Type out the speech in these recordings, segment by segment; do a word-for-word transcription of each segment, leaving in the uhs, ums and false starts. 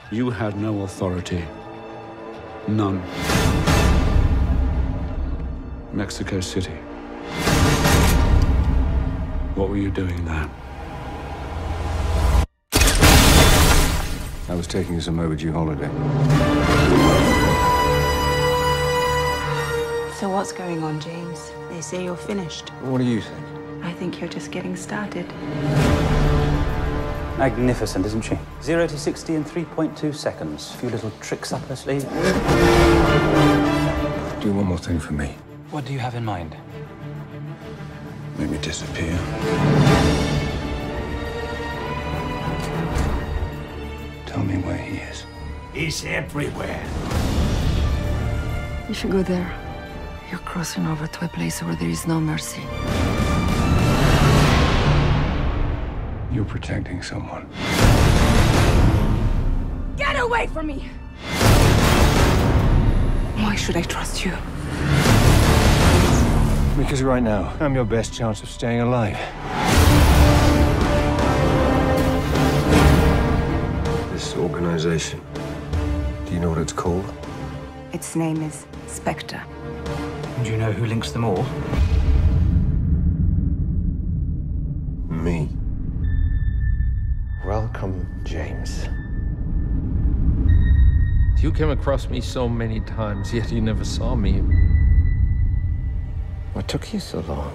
You had no authority. None. Mexico City. What were you doing there? I was taking some overdue holiday. So what's going on, James? They say you're finished. What do you think? I think you're just getting started. Magnificent, isn't she? Zero to sixty in three point two seconds. A few little tricks up her sleeve. Do one more thing for me. What do you have in mind? Make me disappear. Tell me where he is. He's everywhere. If you go there, you're crossing over to a place where there is no mercy. You're protecting someone. Get away from me! Why should I trust you? Because right now, I'm your best chance of staying alive. This organization, do you know what it's called? Its name is Spectre. Do you know who links them all? Me. Welcome, James. You came across me so many times, yet you never saw me. What took you so long?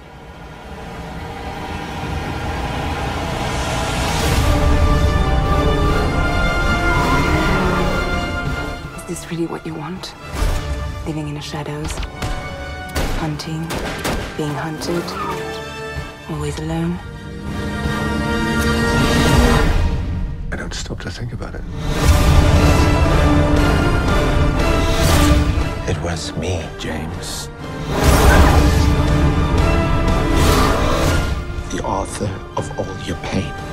Is this really what you want? Living in the shadows? Hunting? Being hunted? Always alone? I don't stop to think about it. It was me, James. The author of all your pain.